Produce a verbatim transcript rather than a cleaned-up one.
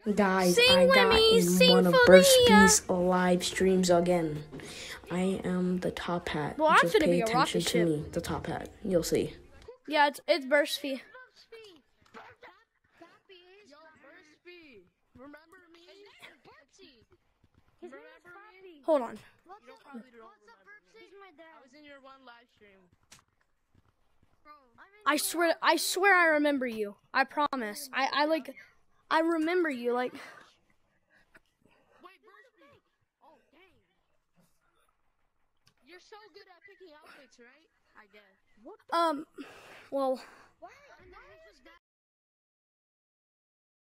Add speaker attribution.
Speaker 1: Guys,
Speaker 2: Sing
Speaker 1: I
Speaker 2: with
Speaker 1: got
Speaker 2: me,
Speaker 1: in
Speaker 2: sing
Speaker 1: one of
Speaker 2: for
Speaker 1: burpsy's live streams again. I am the top hat.
Speaker 2: Well, I'm
Speaker 1: Just
Speaker 2: gonna
Speaker 1: pay
Speaker 2: be a
Speaker 1: attention
Speaker 2: rocket
Speaker 1: to
Speaker 2: ship.
Speaker 1: me, the top hat. You'll see.
Speaker 2: Yeah, it's it's burpsy.
Speaker 3: Yo, burpsy. Remember me? Burpsy. Remember me?
Speaker 2: Hold on.
Speaker 3: You don't probably don't remember me.
Speaker 4: He's my dad.
Speaker 3: I was in your one live stream.
Speaker 4: Bro, I'm in
Speaker 2: I swear, I swear, I remember you. I promise. I I like, I remember you. Like,
Speaker 3: Wait, burpsy. Oh, dang. You're so good at picking outfits, right? I guess. What?
Speaker 2: um, well.